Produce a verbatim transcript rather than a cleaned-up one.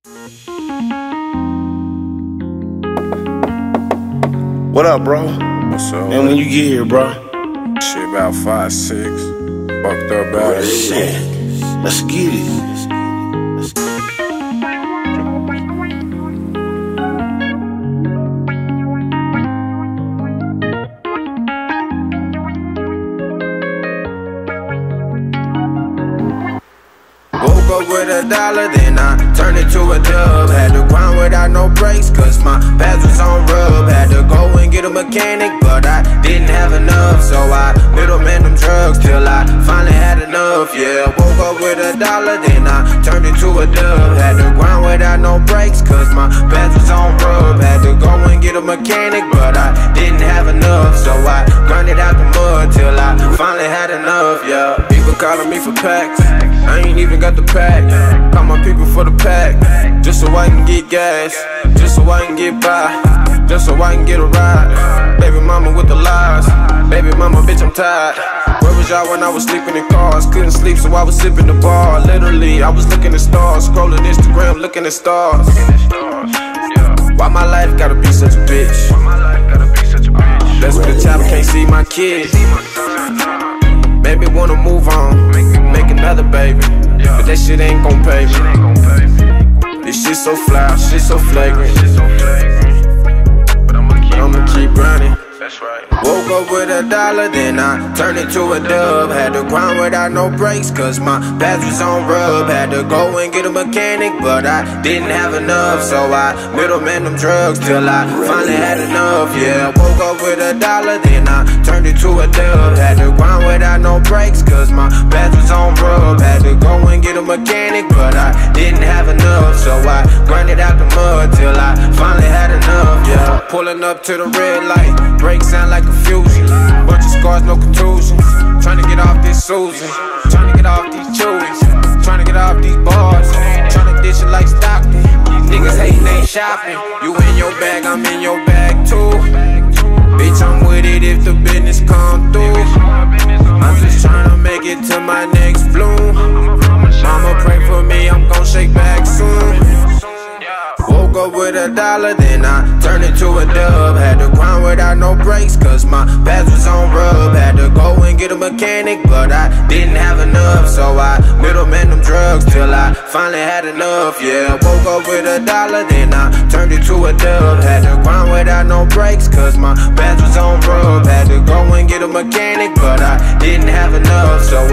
What up, bro? What's up? And when you get here, bro? Shit, about five, six. Fucked up about it. Shit. Let's get it. Let's get it. Woke up with a dollar, then I turned it to a dub. Had to grind without no brakes, cause my pads was on rub. Had to go and get a mechanic, but I didn't have enough. So I middleman them drugs till I finally had enough, yeah. Woke up with a dollar, then I turned it to a dub. Had to grind without no brakes, cause my pads was on rub. Had to go and get a mechanic, but I didn't have enough. So I grinded out the mud till I finally had enough, yeah. People calling me for packs, I ain't even got the pack. Call my people for the pack, just so I can get gas, just so I can get by, just so I can get a ride. Baby mama with the lies, baby mama bitch I'm tired. Where was y'all when I was sleeping in cars? Couldn't sleep so I was sipping the bar. Literally I was looking at stars, scrolling Instagram looking at stars. Why my life gotta be such a bitch? That's what the child can't see my kids. Baby wanna move on, make another baby, but that shit ain't gon' pay me. This shit so fly, shit so flagrant, but I'ma keep grinding. Woke up with a dollar, then I turned it to a dub. Had to grind without no brakes, cause my pads was on rub. Had to go and get a mechanic, but I didn't have enough. So I middleman them drugs till I finally had enough, yeah. Woke up with a dollar, then I turned it to a dub. Had to grind without no brakes, cause my pads was on rub. Had to go and get a mechanic, but I didn't have enough. So I grinded out the mud till I finally had enough, yeah. Pulling up to the red light, brakes sound like a fusion. Bunch of scars, no contusions. Tryna get off this Susan, tryna get off these chewies, tryna get off these bars, tryna ditch it like Stockton. These niggas hating, ain't shopping. You in your bag, I'm in your bag too. Bitch, I'm with it if the business come through. I'm just tryna make it to my next bloom. Mama pray for me, I'm gon' shake back soon. Woke up with a dollar, then I turned it to a dub. Had to grind without no brakes, cause my pads was on rub. Had to go and get a mechanic, but I didn't have enough. So I middleman them drugs till I finally had enough, yeah. Woke up with a dollar, then I turned it to a dub. Had to grind without no brakes, cause my pads was on rub. Had to go and get a mechanic, but I didn't have enough. So